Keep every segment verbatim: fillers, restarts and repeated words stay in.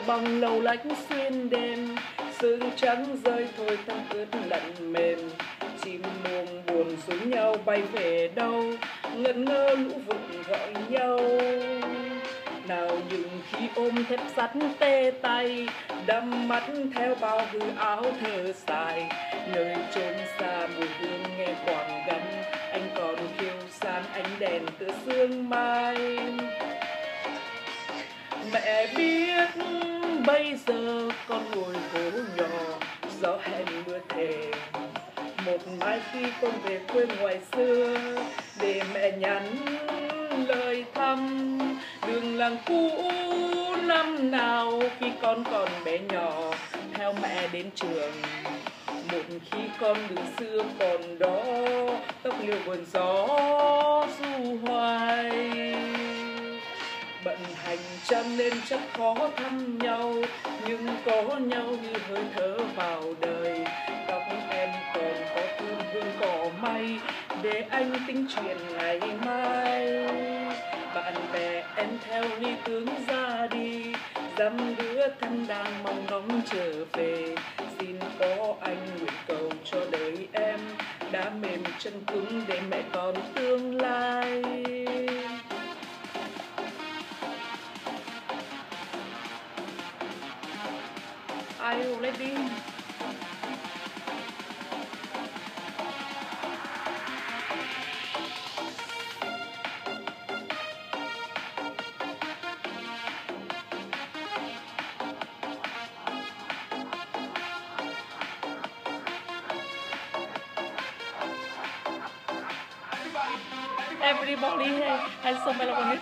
bằng lầu lách xuyên đêm, sương trắng rơi thôi tóc ướt lạnh mềm. Chim muông buồn rủ nhau bay về đâu, ngẩn ngơ lũ vụn gọi nhau. Nào những khi ôm thép sắt tê tay, đắm mắt theo bao hư áo thơ dài. Nơi chốn xa mùi hương nghe quảng gắn, anh còn khiêu sáng ánh đèn tựa sương mai. Mẹ biết bây giờ con ngồi phố nhỏ, gió hẹn mưa thề. Một mai khi con về quê ngoài xưa, để mẹ nhắn lời thăm. Đường làng cũ năm nào khi con còn bé nhỏ, theo mẹ đến trường. Một khi con đường xưa còn đó, tóc liêu vườn gió du hoài. Bận hành trăm nên chắc khó thăm nhau, nhưng có nhau như hơi thở vào đời. Tóc em còn có thương hương cỏ may, để anh tính chuyện ngày mai. Bạn bè em theo lý tưởng ra đi, dăm đứa thân đang mong ngóng trở về. Xin có anh nguyện cầu cho đời em, đã mềm chân cứng để mẹ còn tương lai. Are you ready? Everybody has some melody.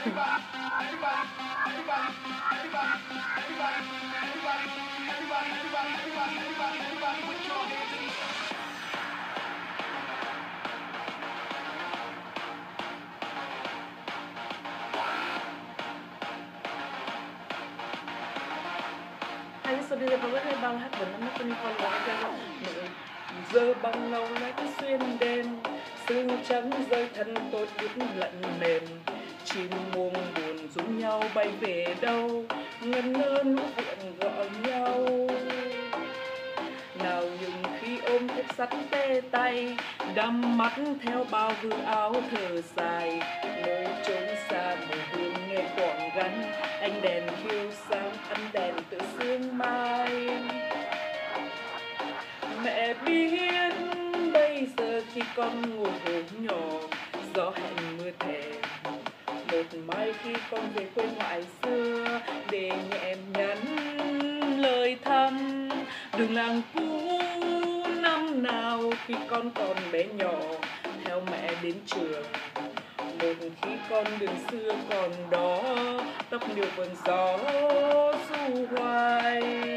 Hay so đi vào cái bao hát vẫn nó không còn là cái giờ bằng lâu lách xuyên đêm, sương trắng rơi thân tôi ướt lạnh mềm. Chim muông buồn rủ nhau bay về đâu, ngẩn ngơ lũ vụn gọi nhau. Nào những khi ôm thép sắt tê tay, đắm mắt theo bao hư áo thở dài. Nơi chốn xa mùi hương nghe quảng gắn, ánh đèn khiêu sáng ánh đèn tựa sương mai. Mẹ biết bây giờ khi con ngồi hồ nhỏ, gió hẹn mưa thề. Một mai khi con về quê ngoại xưa, để nhẹ nhắn lời thăm. Đường làng cũ năm nào khi con còn bé nhỏ, theo mẹ đến trường. Một khi con đường xưa còn đó, tóc liêu vườn gió du hoài.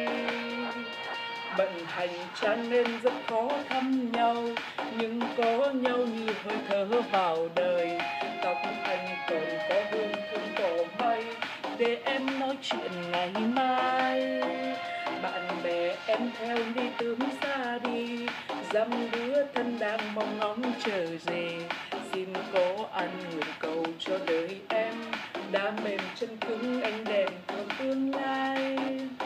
Bận hành trang nên rất khó thăm nhau, nhưng có nhau như hơi thở vào đời. Tóc anh còn có hương thơm cỏ may, để em nói chuyện ngày mai. Bạn bè em theo đi tướng xa đi, dăm đứa thân đang mong ngóng chờ về. Xin có anh nguyện cầu cho đời em, đã mềm chân cứng anh đèn theo tương lai.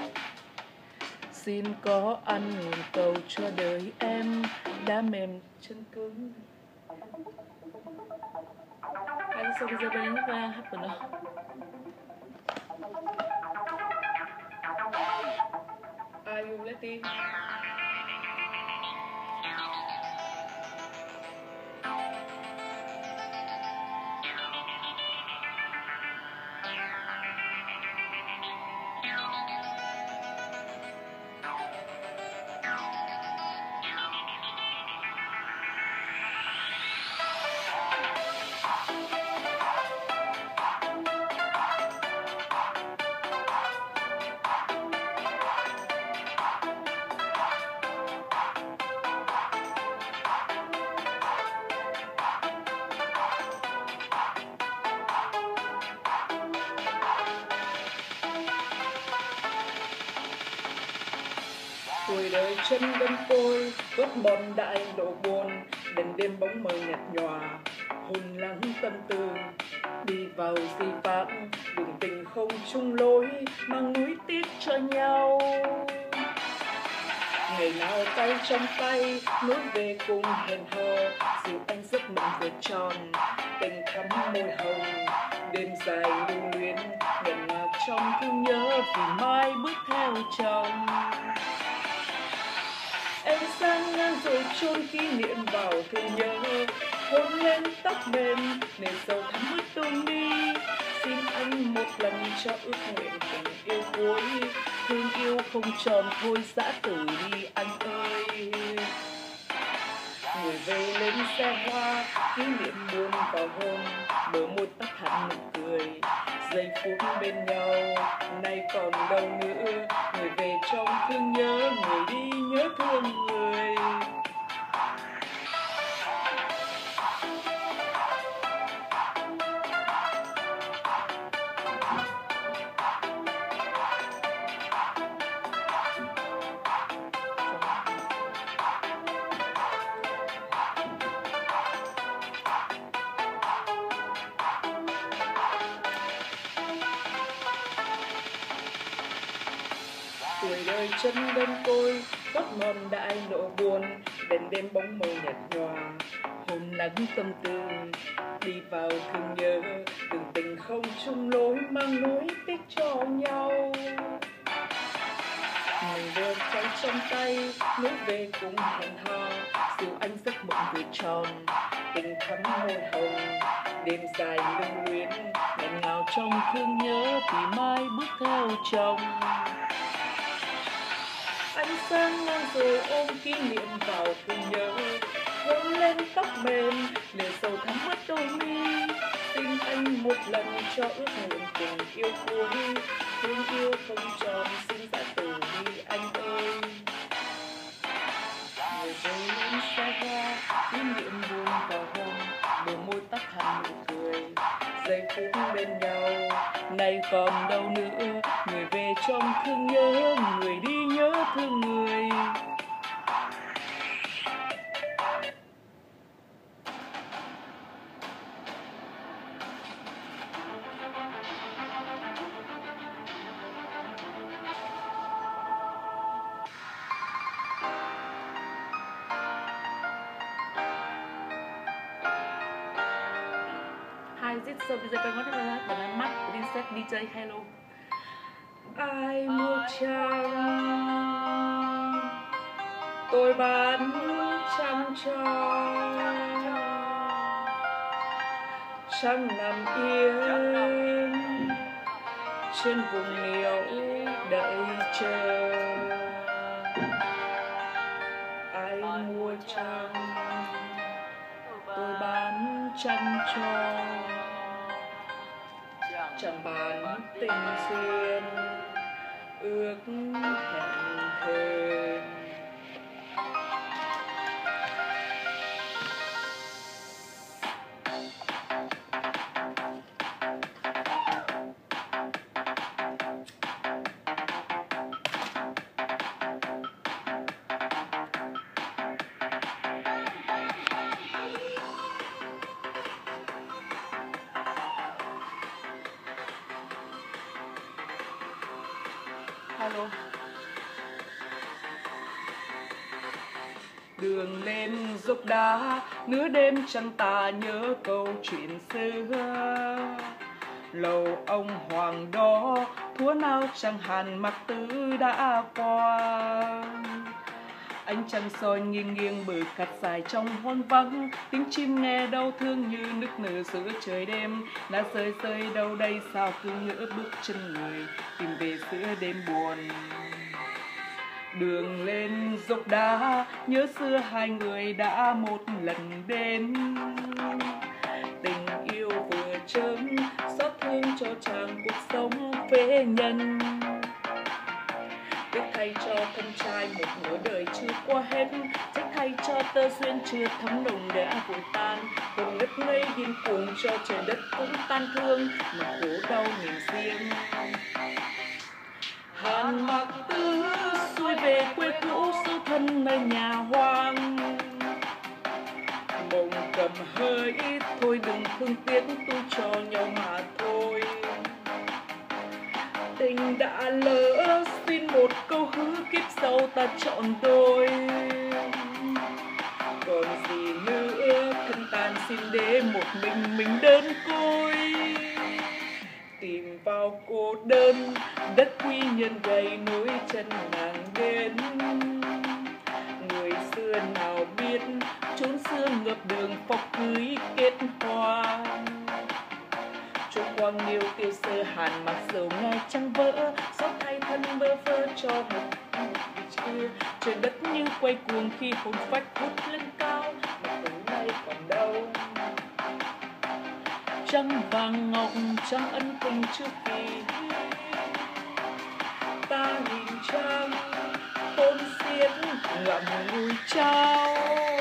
Xin có anh nguyện cầu cho đời em, đã mềm chân cứng. Anh xong ra bên nước ra hát vào đó. Are you ready? Tuổi đời chân bên tôi vớt bom đại lộ buồn, đèn đêm bóng mờ nhạt nhòa. hồn lắng tâm tư đi vào di vãng, đường tình không chung lối mang núi tiếc cho nhau. Ngày nào tay trong tay nối về cùng hẹn hò, dìu anh giấc mộng vừa tròn tình thắm môi hồng. Đêm dài lưu luyến nghẹn ngào trong thương nhớ vì mai bước theo chồng. Em sang ngang rồi chôn kỷ niệm vào thương nhớ, hôn lên tóc mềm nền sầu thắm ướt đôi mi. Xin anh một lần cho ước nguyện tình yêu cuối, thương yêu không tròn thôi dã từ đi anh ơi. Người về lên xe hoa kỷ niệm buồn vào hôn, bờ môi tắt hẳn nụ cười giây phút bên nhau. Nay còn đâu nữa, người về trong thương nhớ, người đi nhớ thương người. Tuổi đời chân đơn côi gót mòn đại nỗi buồn, đèn đêm bóng màu nhạt nhòa hồn lắng tâm tư đi vào thương nhớ, từng tình không chung lối mang nối tiếc cho nhau. Mình đưa tay trong tay nối về cùng hẹn hò, dù anh giấc mộng vừa tròn tình thắm môi hồng. Đêm dài lưu luyến nghẹn ngào trong thương nhớ vì mai bước theo chồng. Anh sang ngang rồi ôm kỷ niệm vào thương nhớ, hôn lên tóc mềm lệ sầu thắm mất đôi mi. Xin anh một lần cho ước nguyện tình yêu cuối, thương yêu không tròn xin dã từ đi anh ơi. Người về lên xe hoa kỷ niệm buồn vào hôn, bờ môi tắt hẳn nụ cười giây phút bên nhau. Nay còn đâu nữa, người về trong thương nhớ, người đi nhớ thương người. Hi, is it so đi jay Bangkok là bạn là mắt Princess đi jay hello. Ai mua trăng tôi bán trăng cho, trăng nằm yên trên vùng liễu đợi chờ. Ai mua trăng tôi bán trăng cho, chẳng bán tình duyên ước hẹn thề. Hello. Đường lên dốc đá nửa đêm trăng tà nhớ câu chuyện xưa. Lầu ông hoàng đó thua nào chẳng hàn mặc tứ đã qua. Ánh trăng soi nghiêng nghiêng bờ cát dài trong hoang vắng, tiếng chim nghe đau thương như nức nở giữa trời đêm. Lá rơi rơi đâu đây sao cứ ngỡ bước chân người tìm về giữa đêm buồn. Đường lên dốc đá nhớ xưa hai người đã một lần đến. Tình yêu vừa chớm xót thương cho chàng cuộc sống phế nhân. Tiếc thay cho thân trai một nửa đời chưa qua hết, tiếc thay cho tơ duyên chưa thấm nồng đã vội tan. Hồn ngất ngây điên cuồng cho trời đất cũng tan thương mà khổ đau niềm riêng. Hàn mặc tứ xuôi về quê cũ, số thân nơi nhà hoang. mộng cầm hơi thôi đừng thương tiếc tôi cho nhau mà thôi. Tình đã lỡ xin một câu hứa kiếp sau ta chọn đôi. Còn gì nữa thân tàn xin để một mình mình đơn côi. Tìm vào cô đơn đất quy nhân gầy nối chân nàng đến. Người xưa nào biết chốn xưa ngập đường phóc cưới kết hoa. Cho quang liêu tiêu sơ hàn mặc dầu ngay trăng vỡ. Xót thay thân bơ vơ cho một trưa. Trời đất như quay cuồng khi hồn phách vút lên cao. Mà tối nay còn đâu. Trăng vàng ngọc trăng ân tình trước kỳ. Ta nhìn trăng hôn xiết ngậm ngùi trao.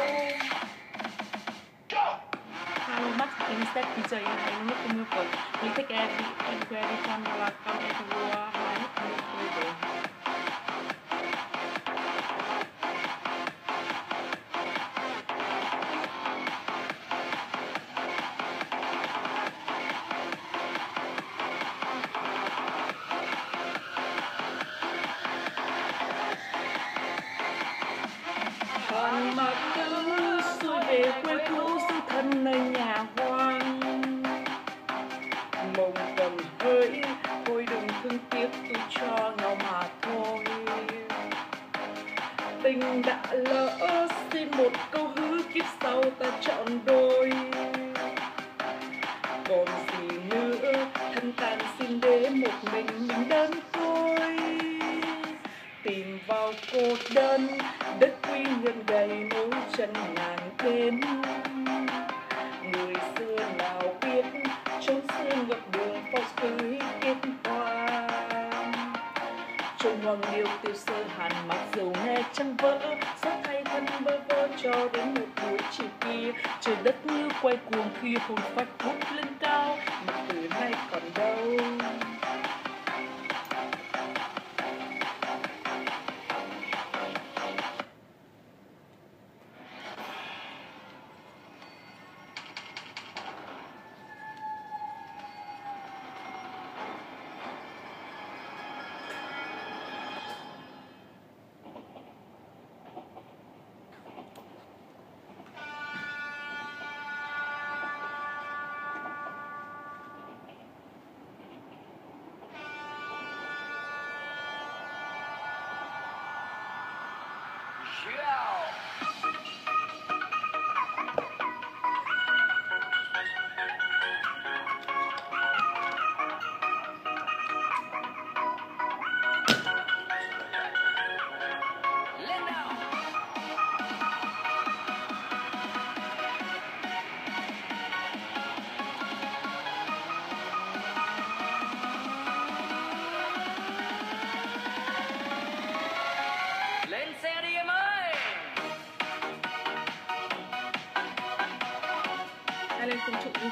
Hello Max, instead D J, I don't know if you know, we take every every time we are coming to war, I don't know. Hàn mặc cứ xuôi về quê cũ xứ thân nơi nhà hoang. Mộng cầm hơi thôi đừng thương tiếc tôi cho nhau mà thôi. Tình đã lỡ xin một câu hứa kiếp sau ta chọn đôi. Còn gì nữa thân tàn xin để một mình mình đơn côi. Tìm vào cô đơn đất quy nhân gầy nối chân nàng đến. Người xưa nào biết chốn xưa ngập đường phóc cưới kết hoa. Trong hoàng liêu tiêu sơ hàn mặc dầu nghe trăng vỡ. Xót thay thân bơ vơ cho đến một buổi chiều kia. Trời đất như quay cuồng khi hồn phách vút lên cao. Mà từ nay còn đâu. Lên cùng chụp đi.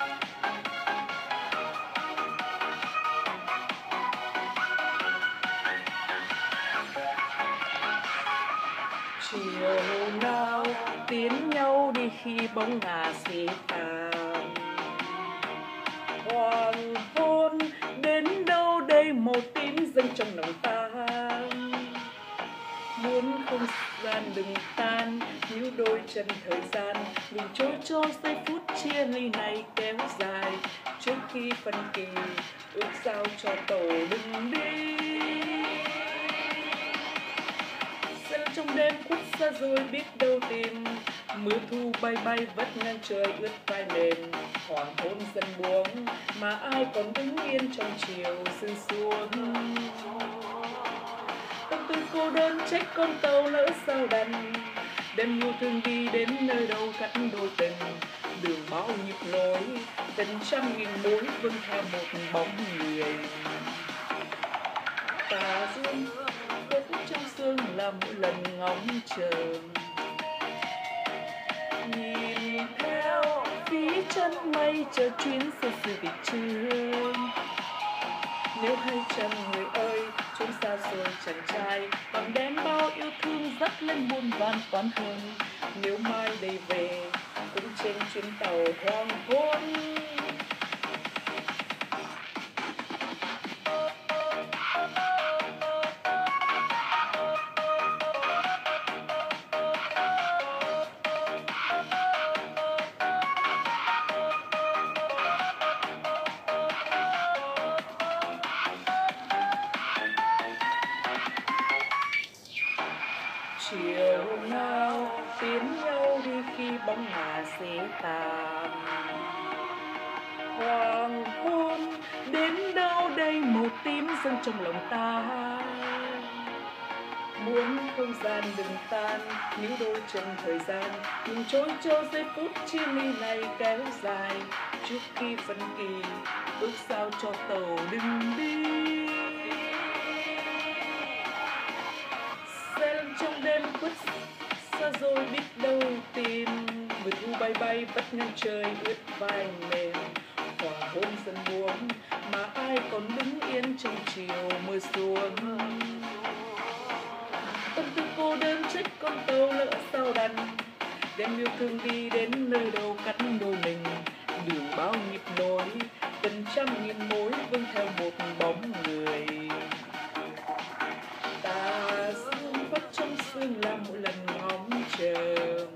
Chiều nào tiến nhau đi khi bóng ngả xì tàn. Hoàng hôn đến đâu đây màu tím dâng trong lòng ta. Muốn không gian đừng tan, níu đôi chân thời gian mình trôi cho giây phút chia ly này kéo dài. Trước khi phân kỳ ước sao cho tổ đừng đi. Sẽ trong đêm khuất xa rồi biết đâu tìm. Mưa thu bay bay vất ngang trời ướt vai mềm. Hoàng hôn dần buông mà ai còn đứng yên trong chiều sương xuống. Tâm tư cô đơn trách con tàu lỡ sao đành. Đem yêu thương đi đến nơi đâu cắt đôi tình. Đường bao nhịp nối tình trăm nghìn mối vươn theo một bóng người. Ta dương cất trong xương là mỗi lần ngóng chờ. Nhìn theo phía chân mây chờ chuyến xe xưa về trưa. Nếu hay chăng người ơi chốn xa xôi chàng trai bằng đem bao yêu thương dắt lên muôn vàn toán hơn. Nếu mai đây về cũng trên chuyến tàu hoàng hôn. Chiều nào tiến nhau đi khi bóng ngả xế tàn. Hoàng hôn đến đâu đây màu tím dâng trong lòng ta. Muốn không gian đừng tan, níu đôi chân thời gian cùng trôi cho giây phút chia ly này kéo dài. Trước khi phân kỳ ước sao cho tàu đừng đi. Trong đêm khuất xa rồi biết đâu tìm, vượt u bay bay vắt ngang trời ướt vai mềm. Hoàng hôn dần buông mà ai còn đứng yên trong chiều mưa xuống. Tâm tư cô đơn trách con tàu lỡ sao đành, đem yêu thương đi đến nơi đâu cắt đôi mình. Đường bao nhịp nối từng trăm nghìn mối vương theo một bóng người. Ta trong sương là mỗi lần ngóng chờ,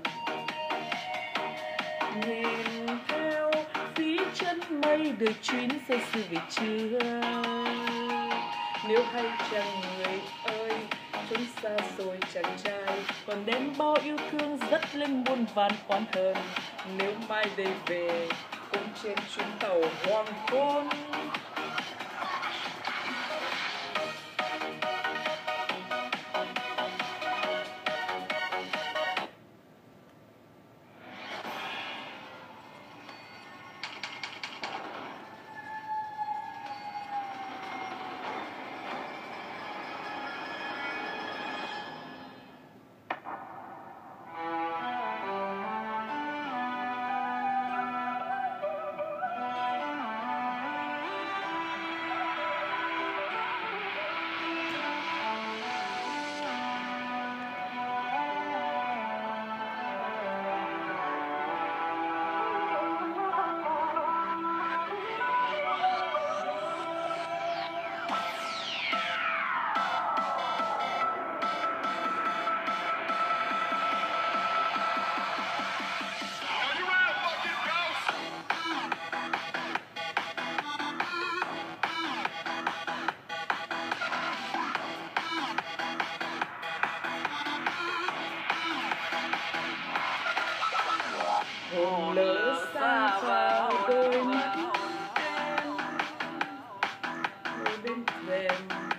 nhìn theo phía chân mây đời chuyến say sưa về trưa. Nếu hay chăng người ơi chốn xa xôi chàng trai còn đem bao yêu thương dắt lên muôn vàn oán hờn. Nếu mai đây về cũng trên chuyến tàu hoàng hôn. Hồn lỡ xa vào đôi mắt em, ngồi bên rèm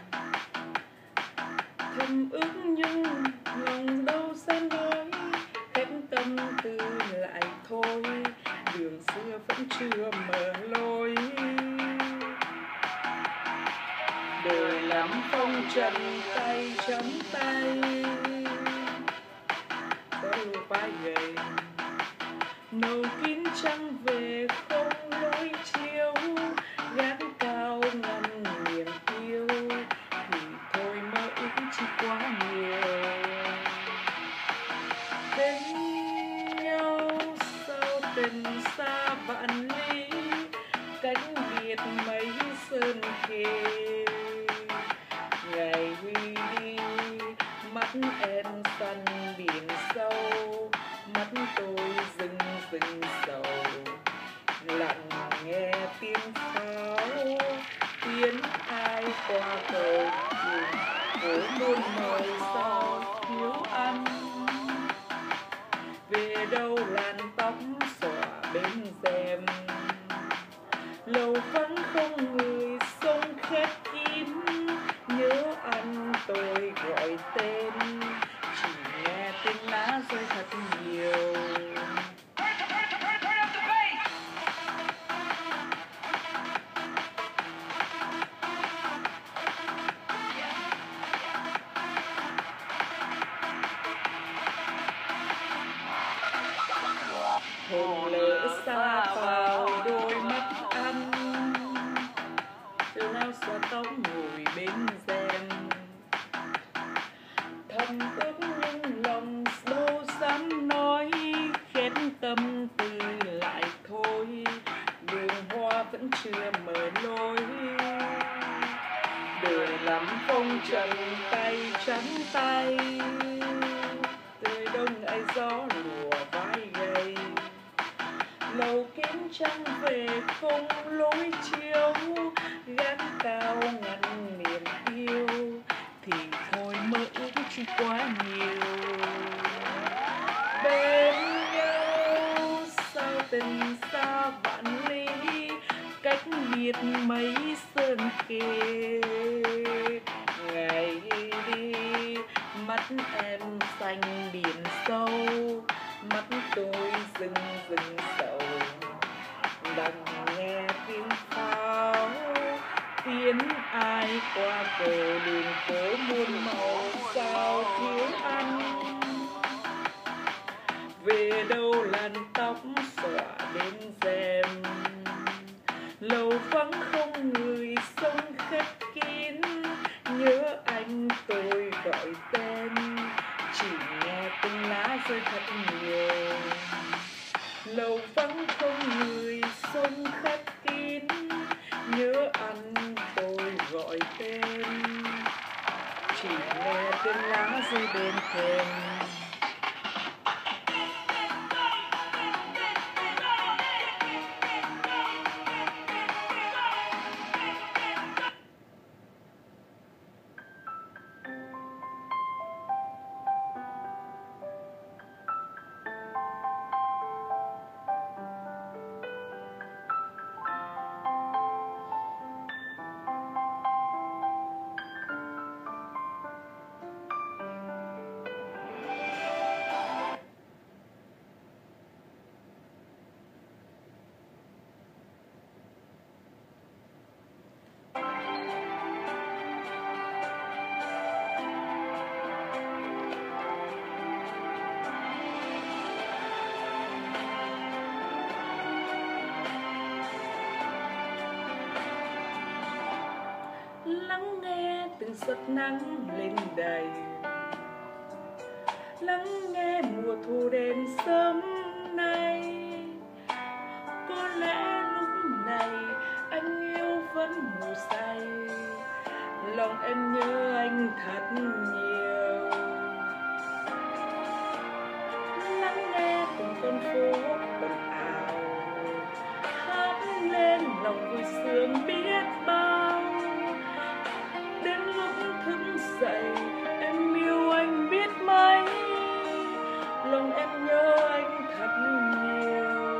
thầm ước nhưng lòng đâu dám nói. Hết tâm tư lại thôi, đường xưa vẫn chưa mở lối. Đời lắm phong trần tay chấm tay, gió lùa vai gầy nâu kín trăng về không lối chiếu. Gác cao ngăn niềm yêu thì thôi mơ ước chỉ quá nhiều. Bên nhau sao tình xa vạn ly, cánh biệt mấy sơn khê. Ngày huy đi mắt em xanh biển sâu, mắt tôi rưng rưng sầu. Lặng nghe tiếng pháo tiếng ai qua cầu trường, phố muôn màu sao thiếu ăn. Về đâu làn tóc xõa bên rèm, lầu vắng không người sông khép kín. Nhớ anh tôi gọi tên, chỉ nghe tiếng lá rơi thật nhiều. Hồn lỡ xa vào đôi mắt anh, từ nào xõa tóc ngồi bên rèm. Thầm ước nhưng lòng đâu dám nói, khép tâm phong trần tay trắng tay, tươi đông ai gió lùa vai gầy. Lầu kính trăng về không lối chiếu, gác cao ngăn niềm yêu, thì thôi mơ ước chỉ quá nhiều. Bên nhau sao tình xa vạn ly, cách biệt mấy sơn kề. Ngày đi mắt em xanh biển sâu, mắt tôi rừng rừng sầu, đành nghe tiếng pháo tiến ai qua cầu đường phố muôn màu. Sao thiếu ăn về đâu làn tóc xõa đến rèm, lầu vắng không người sông khép kín. Nhớ anh tôi gọi tên, chỉ nghe tiếng lá rơi thật nhiều. Lầu vắng không người sông khép kín, nhớ anh tôi gọi tên, chỉ nghe tiếng lá rơi bên thềm. Lắng nghe từng giọt nắng lên đầy, lắng nghe mùa thu đến sớm nay. Có lẽ lúc này anh yêu vẫn ngủ say, lòng em nhớ anh thật nhiều. Lắng nghe từng con phố ồn ào, hát lên lòng vui sướng biết bao. Đến lúc thức dậy em yêu anh biết mấy, lòng em nhớ anh thật nhiều.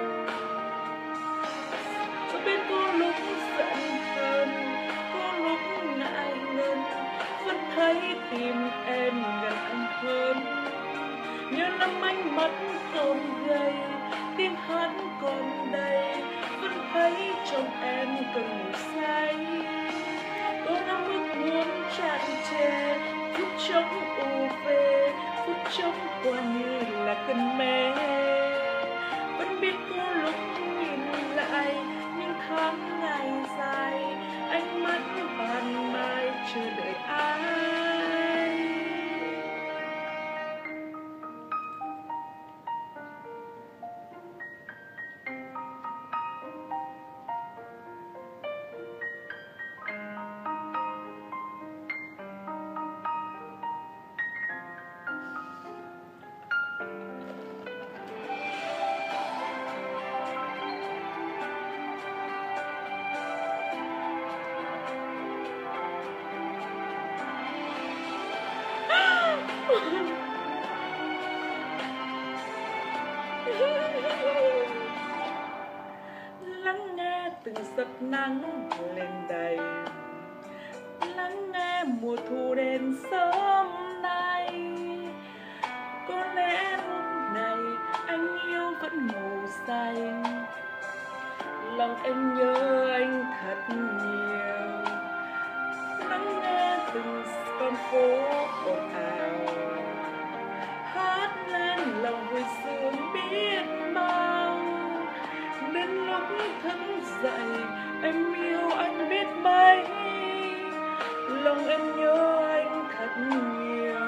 Cho biết có lúc giận hờn, có lúc ngại ngần, vẫn thấy tim em gần anh hơn. Nhớ năm anh mắt còn gầy, tim hát còn đầy, vẫn thấy trong em cần ngủ say. Có năm ước muốn tràn trề, phút chốc ù về, phút chốc qua như là cơn mê. Vẫn biết có lúc nhìn lại những tháng ngày dài, ánh mắt ban mai chờ đợi ai. Lắng nghe từng giọt nắng lên đầy, lắng nghe mùa thu đến sớm nay. Có lẽ lúc này anh yêu vẫn ngủ say, lòng em nhớ anh thật nhiều. Lắng nghe từng con phố ồn ào, hát lên lòng vui sướng biết bao. Đến lúc thức dậy em yêu anh biết mấy, lòng em nhớ anh thật nhiều.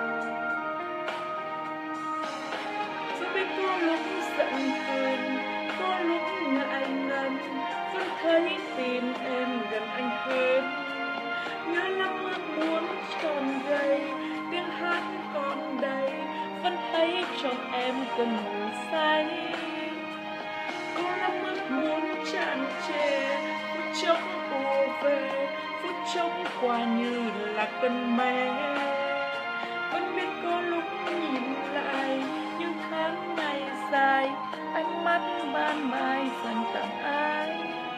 Cho biết có lúc giận hờn, có lúc ngại ngần, vẫn thấy tim em gần anh hơn. nhớ lắm ước muốn tròn vây, tiếng hát còn đầy, vẫn thấy trong em cơn ngủ say. Có lắm ước muốn tràn trề, phút chốc ùa về, phút chốc qua như là cơn mê. Vẫn biết có lúc nhìn lại những tháng ngày dài, ánh mắt ban mai dành tặng ai.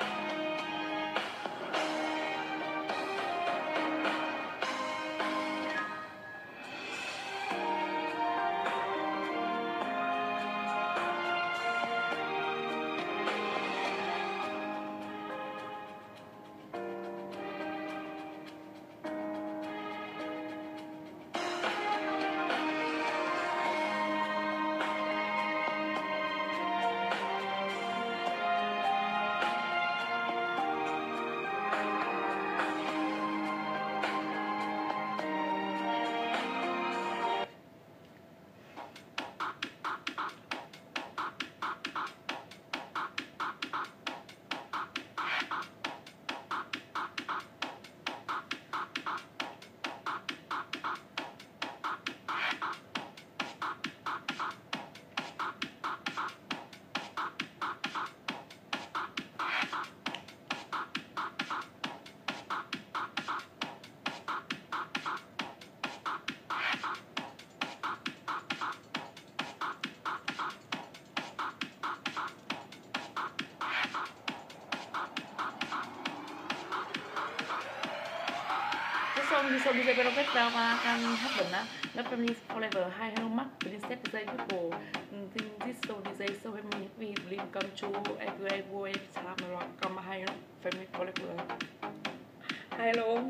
Xong di Son DJ Perfecta akan happen na na Family Forever. Hi, hello Mark, Princess D J people. This so D J so when we we dream come true every every time around come hi Family Forever. Hi, hello.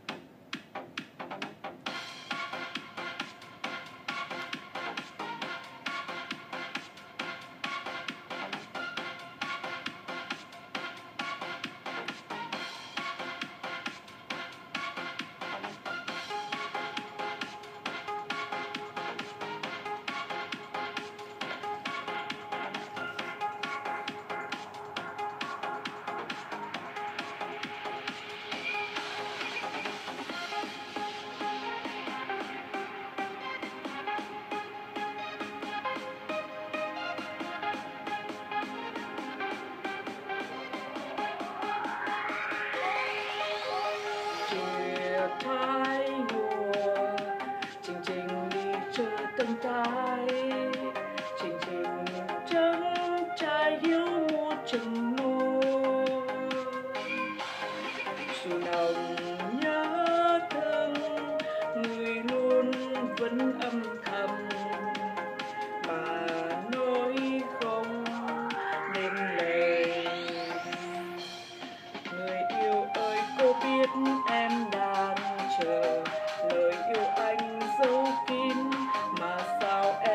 Thái mùa trình trình đi chơi tân tái, trình trình trắng trai hiếu mua chừng mùa, dù nồng nhớ thương người luôn vẫn âm thầm mà nói không nên lời. Người yêu ơi cô biết em đang chờ lời yêu anh giấu kín mà sao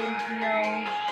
yêu nhau.